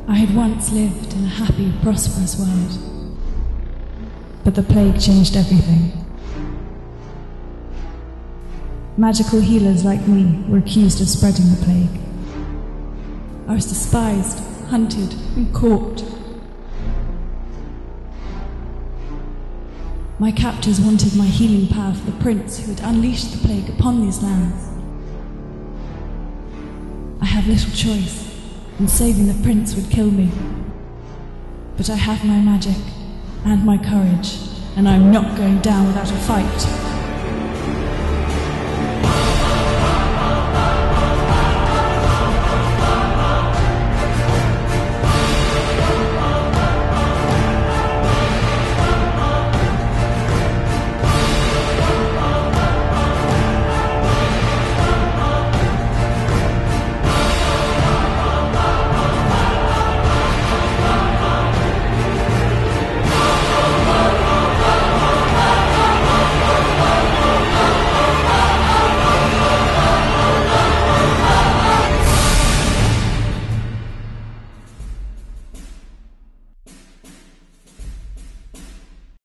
I had once lived in a happy, prosperous world. But the plague changed everything. Magical healers like me were accused of spreading the plague. I was despised, hunted, and caught. My captors wanted my healing power for the prince who had unleashed the plague upon these lands. I have little choice, and saving the prince would kill me. But I have my magic, and my courage, and I'm not going down without a fight.